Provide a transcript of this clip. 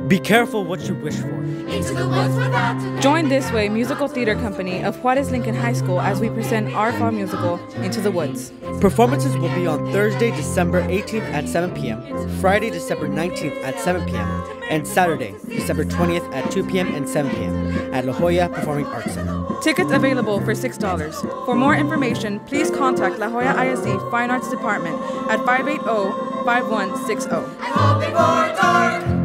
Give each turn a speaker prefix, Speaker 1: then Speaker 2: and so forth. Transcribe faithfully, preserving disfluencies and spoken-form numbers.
Speaker 1: Be careful what you wish for.
Speaker 2: Into the woods without delay.
Speaker 3: Join This Way Musical Theater Company of Juarez-Lincoln High School as we present our fall musical, Into the Woods.
Speaker 1: Performances will be on Thursday, December eighteenth at seven p m, Friday, December nineteenth at seven p m, and Saturday, December twentieth at two p m and seven p m at La Joya Performing Arts Center.
Speaker 3: Tickets available for six dollars. For more information, please contact La Joya I S D Fine Arts Department at five eight zero, five one six zero.
Speaker 2: And hold before dark.